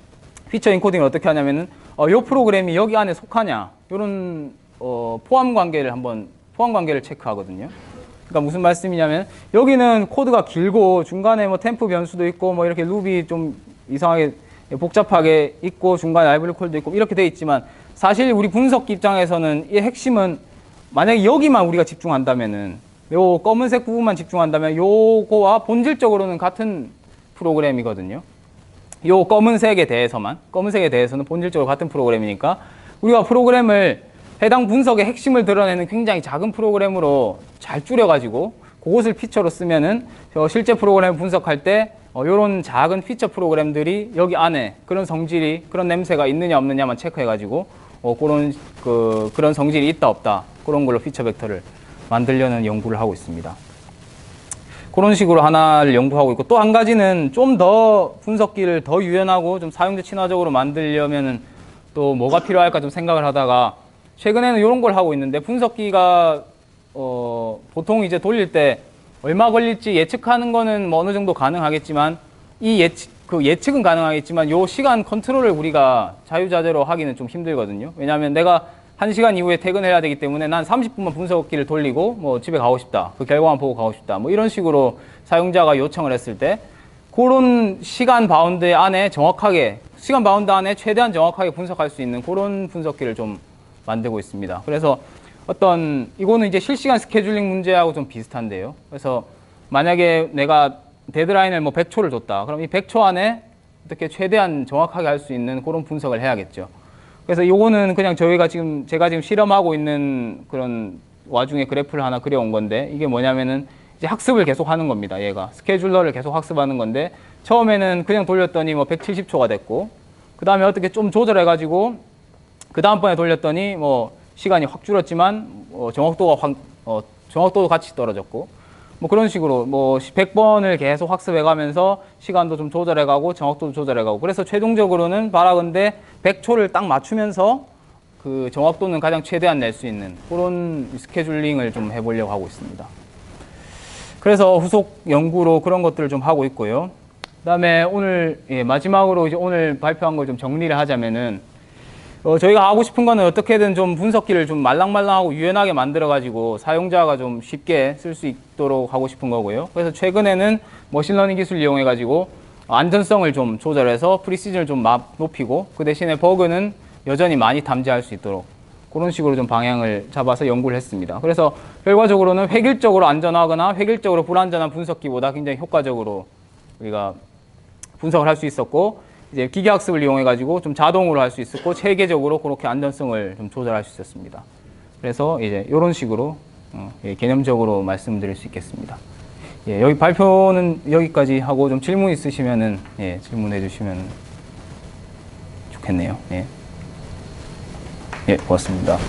피처 인코딩을 어떻게 하냐면은 어, 이 프로그램이 여기 안에 속하냐, 이런 어, 포함 관계를 한번 포함 관계를 체크하거든요. 그러니까 무슨 말씀이냐면 여기는 코드가 길고 중간에 뭐 템프 변수도 있고 뭐 이렇게 루비 좀 이상하게 복잡하게 있고 중간에 라이브러리 콜도 있고 이렇게 돼 있지만, 사실 우리 분석기 입장에서는 이 핵심은 만약에 여기만 우리가 집중한다면은, 요 검은색 부분만 집중한다면 요거와 본질적으로는 같은 프로그램이거든요. 요 검은색에 대해서만, 검은색에 대해서는 본질적으로 같은 프로그램이니까 우리가 프로그램을 해당 분석의 핵심을 드러내는 굉장히 작은 프로그램으로 잘 줄여가지고 그것을 피처로 쓰면은 실제 프로그램을 분석할 때 어, 이런 작은 피처 프로그램들이 여기 안에 그런 성질이, 그런 냄새가 있느냐 없느냐만 체크해가지고 어, 그런 그 그런 성질이 있다 없다, 그런 걸로 피처 벡터를 만들려는 연구를 하고 있습니다. 그런 식으로 하나를 연구하고 있고, 또 한 가지는 좀 더 분석기를 더 유연하고 좀 사용자 친화적으로 만들려면은 또 뭐가 필요할까 좀 생각을 하다가 최근에는 이런 걸 하고 있는데, 분석기가 어, 보통 이제 돌릴 때 얼마 걸릴지 예측하는 거는 뭐 어느 정도 가능하겠지만 이 예측, 그 예측은 가능하겠지만 요 시간 컨트롤을 우리가 자유자재로 하기는 좀 힘들거든요. 왜냐하면 내가 한 시간 이후에 퇴근해야 되기 때문에 난 삼십 분만 분석기를 돌리고 뭐 집에 가고 싶다. 그 결과만 보고 가고 싶다. 뭐 이런 식으로 사용자가 요청을 했을 때 그런 시간 바운드 안에 정확하게 시간 바운드 안에 최대한 정확하게 분석할 수 있는 그런 분석기를 좀 만들고 있습니다. 그래서 어떤 이거는 이제 실시간 스케줄링 문제하고 좀 비슷한데요. 그래서 만약에 내가 데드라인을 뭐 백 초를 줬다. 그럼 이 백 초 안에 어떻게 최대한 정확하게 할 수 있는 그런 분석을 해야겠죠. 그래서 이거는 그냥 저희가 지금 제가 지금 실험하고 있는 그런 와중에 그래프를 하나 그려온 건데 이게 뭐냐면은 이제 학습을 계속 하는 겁니다. 얘가 스케줄러를 계속 학습하는 건데 처음에는 그냥 돌렸더니 뭐 백칠십 초가 됐고 그 다음에 어떻게 좀 조절해가지고 그 다음번에 돌렸더니 뭐 시간이 확 줄었지만 어 정확도가 확 어 정확도도 같이 떨어졌고 뭐 그런 식으로 뭐 백 번을 계속 학습해가면서 시간도 좀 조절해가고 정확도도 조절해가고 그래서 최종적으로는 바라건대 백 초를 딱 맞추면서 그 정확도는 가장 최대한 낼 수 있는 그런 스케줄링을 좀 해보려고 하고 있습니다. 그래서 후속 연구로 그런 것들을 좀 하고 있고요. 그다음에 오늘 예, 마지막으로 이제 오늘 발표한 걸 좀 정리를 하자면은 어, 저희가 하고 싶은 거는 어떻게든 좀 분석기를 좀 말랑말랑하고 유연하게 만들어가지고 사용자가 좀 쉽게 쓸 수 있도록 하고 싶은 거고요. 그래서 최근에는 머신러닝 기술을 이용해가지고 안전성을 좀 조절해서 프리시즌을 좀 높이고 그 대신에 버그는 여전히 많이 담재할 수 있도록 그런 식으로 좀 방향을 잡아서 연구를 했습니다. 그래서 결과적으로는 획일적으로 안전하거나 획일적으로 불안전한 분석기보다 굉장히 효과적으로 우리가 분석을 할 수 있었고 이제 기계학습을 이용해가지고 좀 자동으로 할 수 있었고 체계적으로 그렇게 안전성을 좀 조절할 수 있었습니다. 그래서 이제 이런 식으로 어, 예, 개념적으로 말씀드릴 수 있겠습니다. 예, 여기 발표는 여기까지 하고 좀 질문 있으시면은 예, 질문해 주시면 좋겠네요. 예, 예 고맙습니다.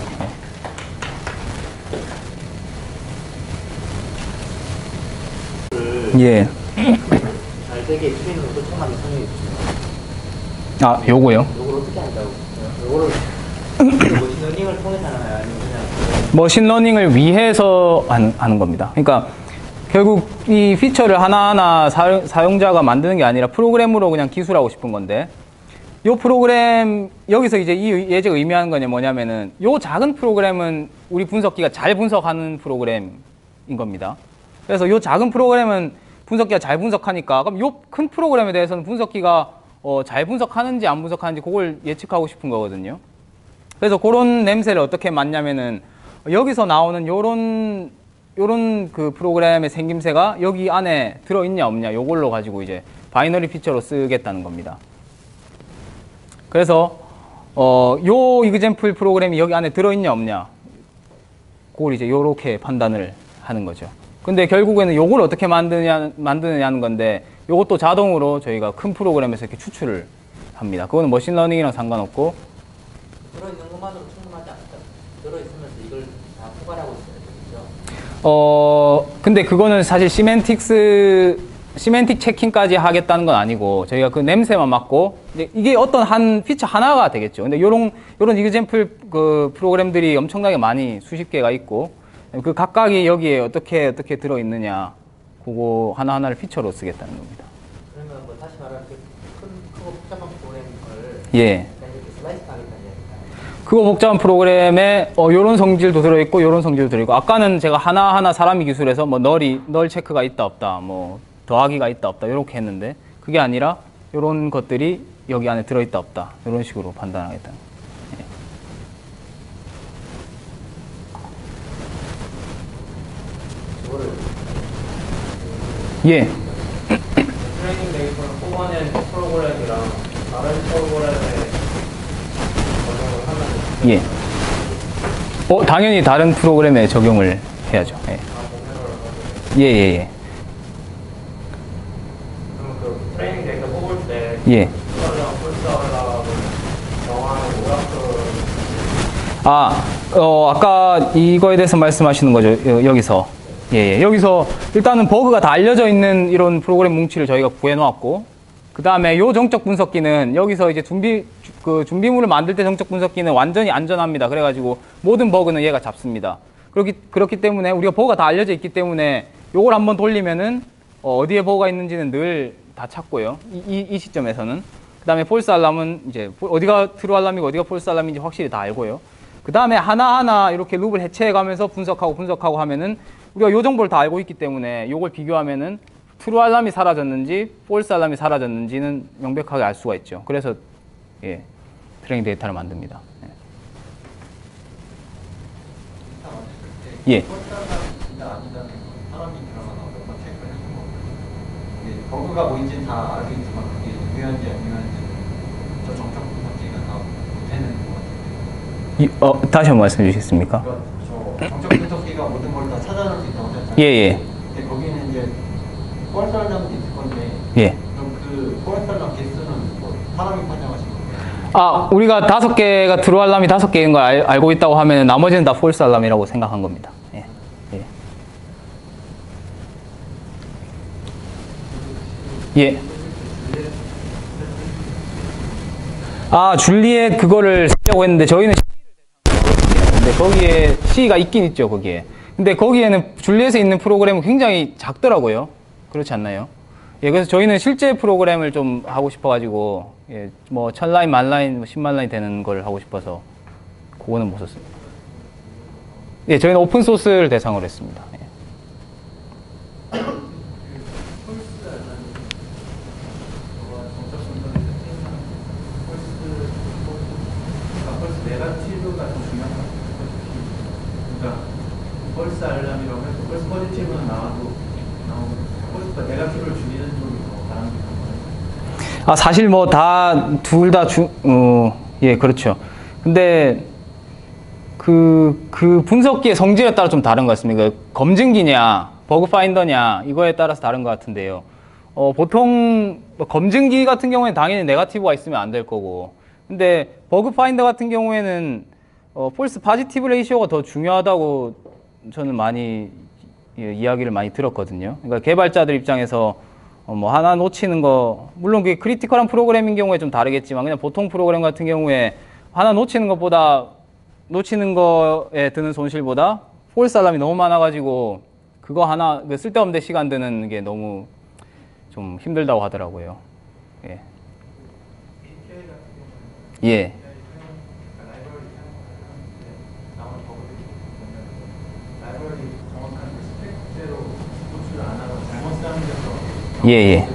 예. 예. 잘 되게 트레이닝을 조금만 설명해 주세요. 아, 요거요? 요걸 어떻게 한다고? 요거를 머신러닝을 통해서 하나요? 아니면 그냥 머신러닝을 위해서 하는, 하는 겁니다. 그러니까 결국 이 피처를 하나하나 사, 사용자가 만드는 게 아니라 프로그램으로 그냥 기술하고 싶은 건데 요 프로그램 여기서 이제 이 예제가 의미하는 거냐 뭐냐면은 요 작은 프로그램은 우리 분석기가 잘 분석하는 프로그램인 겁니다. 그래서 요 작은 프로그램은 분석기가 잘 분석하니까 그럼 요 큰 프로그램에 대해서는 분석기가 어, 잘 분석하는지 안 분석하는지 그걸 예측하고 싶은 거거든요. 그래서 그런 냄새를 어떻게 맡냐면은 여기서 나오는 요런 요런 그 프로그램의 생김새가 여기 안에 들어있냐 없냐 요걸로 가지고 이제 바이너리 피처로 쓰겠다는 겁니다. 그래서 어, 요 이그젬플 프로그램이 여기 안에 들어있냐 없냐 그걸 이제 요렇게 판단을 하는 거죠. 근데 결국에는 요걸 어떻게 만드냐, 만드느냐는 건데 요것도 자동으로 저희가 큰 프로그램에서 이렇게 추출을 합니다. 그거는 머신러닝이랑 상관없고 들어있는 것만으로 충분하지 않죠? 들어있으면서 이걸 다 포괄하고 있어야 되겠죠? 어 근데 그거는 사실 시멘틱스 시멘틱 체킹까지 하겠다는 건 아니고 저희가 그 냄새만 맡고 이제 이게 어떤 한 피처 하나가 되겠죠. 근데 요런 요런 이그젬플 그 프로그램들이 엄청나게 많이 수십 개가 있고 그 각각이 여기에 어떻게 어떻게 들어 있느냐 그거 하나하나를 피처로 쓰겠다는 겁니다. 그러면 뭐 다시 말하면 큰, 크고 복잡한 프로그램을 예. 이렇게 슬라이스 하겠다는 얘기인가요? 그거 복잡한 프로그램에 어, 요런 성질도 들어있고 요런 성질도 들어있고 아까는 제가 하나하나 사람이 기술해서 뭐 널이 널 체크가 있다 없다 뭐 더하기가 있다 없다 이렇게 했는데 그게 아니라 요런 것들이 여기 안에 들어있다 없다 이런 식으로 판단하겠다. 예. 트레이닝 데이터를 뽑아낸 프로그램이랑 다른 프로그램에 적용을 하면 예. 어, 당연히 다른 프로그램에 적용을 해야죠. 예. 예, 예, 예. 그럼 그 트레이닝 데이터 뽑을 때 예. 풀서랑 풀서라고 정하는 오락들 아, 어, 아까 이거에 대해서 말씀하시는 거죠. 여, 여기서. 예, 예. 여기서 일단은 버그가 다 알려져 있는 이런 프로그램 뭉치를 저희가 구해 놓았고, 그 다음에 요 정적 분석기는 여기서 이제 준비, 그 준비물을 만들 때 정적 분석기는 완전히 안전합니다. 그래가지고 모든 버그는 얘가 잡습니다. 그렇기, 그렇기 때문에 우리가 버그가 다 알려져 있기 때문에 요걸 한번 돌리면은 어, 어디에 버그가 있는지는 늘 다 찾고요. 이, 이, 이 시점에서는. 그 다음에 폴스 알람은 이제 어디가 트루 알람이고 어디가 폴스 알람인지 확실히 다 알고요. 그 다음에 하나하나 이렇게 룹을 해체해 가면서 분석하고 분석하고 하면은 우리가 요 정보를 다 알고 있기 때문에 요걸 비교하면은 트루 알람이 사라졌는지 폴스 알람이 사라졌는지는 명백하게 알 수가 있죠. 그래서 예, 트레이닝 데이터를 만듭니다. 예. 예. 버그가 뭔지 다 알고 있지만 그게 중요한지 안 중요한지 저 정적 분석기가 다 못해내는 것 같아요. 이, 어, 다시 한번 말씀해 주시겠습니까? 그러니까 저 정적 분석기가 모든 걸 다 찾아낼 수 있다고 하셨잖아요. 예, 예. 근데 거기는 이제 포괄설명도 있을 건데 예. 그럼 그 포괄설명 개수는 뭐 사람이 판정하신 거예요? 아, 우리가 다섯 개가 트루 알람이 다섯 개인 걸 알, 알고 있다고 하면 나머지는 다 폴스 알람이라고 생각한 겁니다. 예. 예. 예. 아, 줄리엣 그거를 쓰려고 했는데 저희는 근데 거기에 C가 있긴 있죠, 거기에. 근데 거기에는 줄리엣에 있는 프로그램은 굉장히 작더라고요. 그렇지 않나요? 예, 그래서 저희는 실제 프로그램을 좀 하고 싶어가지고, 예, 뭐, 천 라인, 만 라인, 뭐 십만 라인 되는 걸 하고 싶어서, 그거는 못 썼습니다. 예, 저희는 오픈소스를 대상으로 했습니다. 예. 네거티브가 더 중요한 것 같아요. 그러니까 펄스 알람이라고 해서 펄스 포지티브는 나와도 나오고 펄스 네거티브를 줄이는 쪽이 더 바람직한 거예요. 아, 사실 뭐 다, 둘 다 주, 어, 예, 그렇죠. 근데 그, 그 분석기의 성질에 따라 좀 다른 것 같습니다. 검증기냐, 버그 파인더냐, 이거에 따라서 다른 것 같은데요. 어, 보통 뭐 검증기 같은 경우에는 당연히 네거티브가 있으면 안 될 거고, 근데 버그 파인더 같은 경우에는 어, 폴스 파지티브 레이시오가 더 중요하다고 저는 많이 예, 이야기를 많이 들었거든요. 그러니까 개발자들 입장에서 어, 뭐 하나 놓치는 거, 물론 그게 크리티컬한 프로그램인 경우에 좀 다르겠지만 그냥 보통 프로그램 같은 경우에 하나 놓치는 것보다 놓치는 거에 드는 손실보다 폴스 알람이 너무 많아가지고 그거 하나 그 쓸데없는 데 시간 드는 게 너무 좀 힘들다고 하더라고요. 예. 예. 예, 예. 예.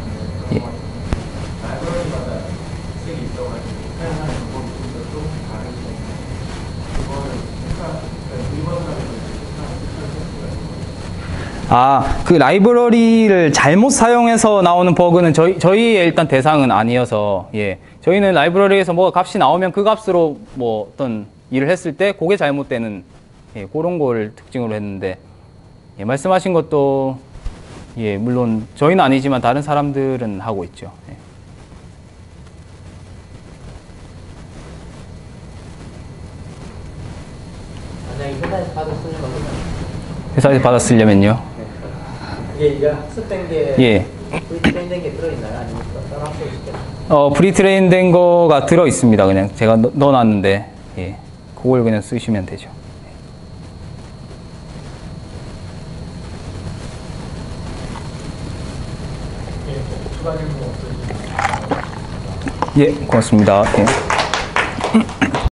아, 그 라이브러리를 잘못 사용해서 나오는 버그는 저희, 저희의 일단 대상은 아니어서, 예. 저희는 라이브러리에서 뭐 값이 나오면 그 값으로 뭐 어떤 일을 했을 때 그게 잘못되는, 예, 그런 걸 특징으로 했는데, 예, 말씀하신 것도, 예, 물론 저희는 아니지만 다른 사람들은 하고 있죠. 예. 만약에 회사에서 받아 쓰는 거면 회사에서 받아 쓰려면요. 이게 이게 학습된 게 예. 프리트레인된 게 들어있나요? 아니면 따로 학습시켰나요? 어, 프리트레인 된 거가 들어 있습니다. 그냥 제가 넣, 넣어놨는데, 예. 그걸 그냥 쓰시면 되죠. 예, 고맙습니다. 예.